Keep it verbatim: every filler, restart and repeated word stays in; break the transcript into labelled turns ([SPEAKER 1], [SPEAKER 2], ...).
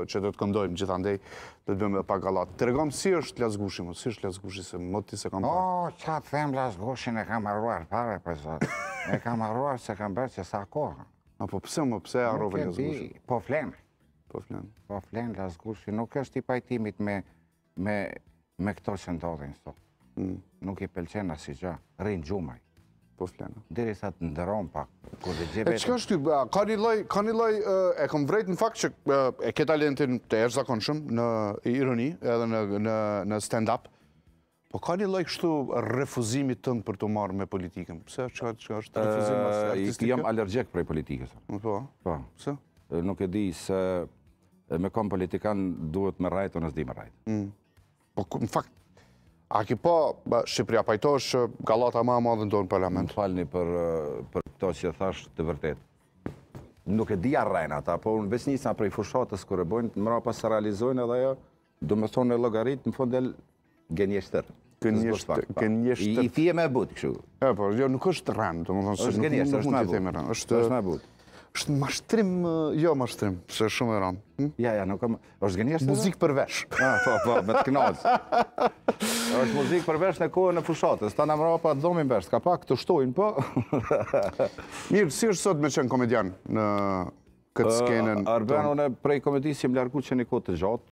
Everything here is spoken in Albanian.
[SPEAKER 1] që do të këndojmë gjithandej, do të bëjmë pak gallat. Tregom si është Lazgushi, mo, si është Lazgushi se mo ti se kam parë.
[SPEAKER 2] O, qa të them Lazgushin e kam arruar pare, për zot. E kam arruar se kam bërë që sa kohë.
[SPEAKER 1] Apo pse më, pse harrove
[SPEAKER 2] Nuk e di,
[SPEAKER 1] Lazgushi?
[SPEAKER 2] Po flen.
[SPEAKER 1] Po flen.
[SPEAKER 2] Po flen Lazgushi, nuk është i pajtimit me, me, me këto që ndodhin sot.
[SPEAKER 1] Mm,
[SPEAKER 2] Nuk i pëlqen asnjë gjë, rrin gjumaj.
[SPEAKER 1] po flen.
[SPEAKER 2] Deri sa të ndëron pak. Kur dhe
[SPEAKER 1] E
[SPEAKER 2] gjeve.
[SPEAKER 1] çka është ty? a, Ka një lloj, ka një lloj e, e kam vrejt në fakt që e, e ke talentin të jashtëzakonshëm në ironi edhe në në në stand-up. Po ka një lloj kështu refuzimit tënd për të marrë me politikën. Pse çka çka është refuzim as artistik?
[SPEAKER 3] Jam alergjik prej politikës.
[SPEAKER 1] Po.
[SPEAKER 3] Po.
[SPEAKER 1] Pse?
[SPEAKER 3] Nuk e di se me kom politikan duhet me rajt o nësdi me rajt.
[SPEAKER 1] Mm. Po ku- në fakt a ki po ba, Shqipëria pajtosh që gallata më e madhe në tonë parlament.
[SPEAKER 3] Më falni për, për këto që thash të vërtet. Nuk e di arrejnë ata, po unë veç njësa prej fushatës kërë e bojnë, mëra pas se realizojnë edhe ajo, do me thonë e logarit, në fond del gënjeshtër.
[SPEAKER 1] Gënjeshtër, gënjeshtër.
[SPEAKER 3] I, I fije me but, kështu.
[SPEAKER 1] E, po, jo, nuk është rënd, domethënë se
[SPEAKER 3] Është
[SPEAKER 1] nuk
[SPEAKER 3] gënjeshtër,
[SPEAKER 1] nuk
[SPEAKER 3] është
[SPEAKER 1] mund
[SPEAKER 3] me
[SPEAKER 1] t'i themi
[SPEAKER 3] but.
[SPEAKER 1] rënd. Është
[SPEAKER 3] Është me but.
[SPEAKER 1] është mashtrim, jo mashtrim, se është shumë e rënd. Hm?
[SPEAKER 3] Ja, ja, nuk kam... është gënjeshtër?
[SPEAKER 1] Muzikë për vesh.
[SPEAKER 3] Ah, po, po, me të knaqë. është muzikë për vesh në kohën e fushatës. Ta në mëra pa të dhomin vesh, ka pak të shtojnë, po.
[SPEAKER 1] Mirë, si është sot me qenë komedian në këtë skenën?
[SPEAKER 3] Arben, unë prej komedisë jem largu që një kohë të gjatë,